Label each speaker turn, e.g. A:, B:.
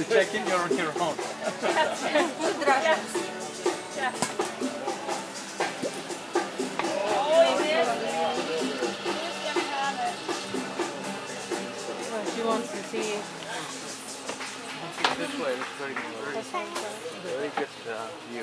A: check in your own.
B: Yeah.
C: She wants to see.
A: This way, it's very good view.